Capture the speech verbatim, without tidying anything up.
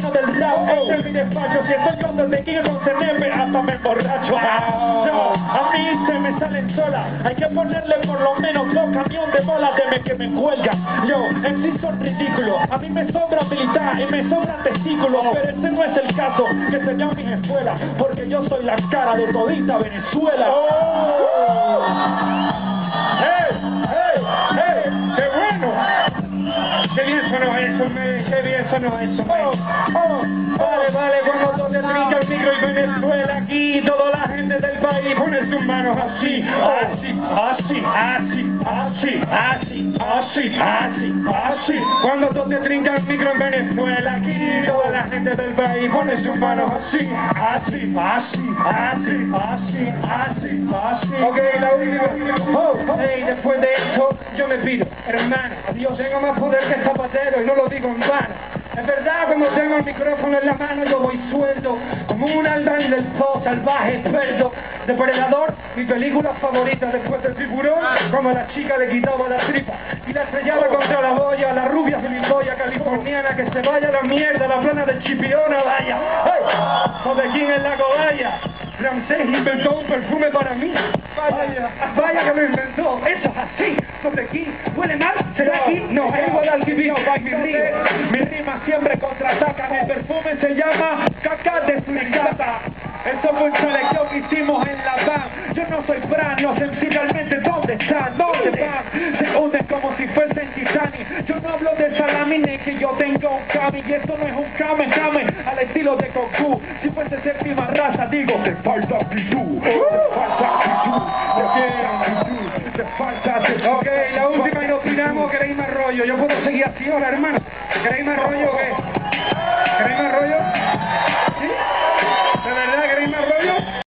reino del rap, este es mi despacho. Si estoy con desde King con C N P hasta me emborracho. Yo, a mí se me salen solas. Hay que ponerle por lo menos dos camiones de bolas de me que me cuelgan. Yo, en sí son ridículos. A mí me sobra militar y me sobran testículos. Pero ese no es el caso que se llama mis escuelas. Porque yo soy la cara de todita Venezuela. Oh. ¡Hey! ¡Hey! ¡Hey! ¡Qué bueno! ¡Qué bien sonó eso, me! ¡Qué bien sonó eso, me! Oh, oh, vale, vale, cuando tú te trinca el micro y Venezuela aquí, toda la gente del país pone sus manos así, así, así, así, así, así, así, así, así. Cuando tú te trinca el micro en Venezuela aquí, toda la gente del país pone sus manos así, así, así, así, así, así, así. Ok, la última. Oh, hey, después de esto, yo me pido, hermano, Dios tenga más poder que Zapatero y no lo digo en vano. Es verdad, cuando tengo el micrófono en la mano yo voy suelto, como un aldán del zoo salvaje, experto, depredador. Mi película favorita después del tiburón, como la chica le quitaba la tripa y la estrellaba contra la boya, la rubia filimboya californiana, que se vaya a la mierda, la plana de Chipiona, vaya. ¡Hey! ¿Sobre quién es la cobaya? Francés inventó un perfume para mí. Vaya, vaya que lo inventó. Eso es así. ¿Sobre quién? ¿Huele mal? ¿Será aquí? No, es Guadalquivir. Mi rima, mi rima siempre contraataca. Mi perfume se llama caca de Suicata. Eso fue una selección que hicimos en la V A M. Yo no soy Branio, sencillamente, ¿dónde están? ¿Dónde van? Se hunden como si fuesen Titanic. Yo no hablo de salami ni que yo tenga un kami. Y esto no es un kame, kame al estilo de Goku. Si fuese séptima raza, digo, te falta actitud. Te falta actitud. Te falta actitud. Te falta actitud. Ok, la última y nos tiramos. ¿Queréis más rollo? Yo puedo seguir así ahora, hermano. ¿Queréis más rollo o qué?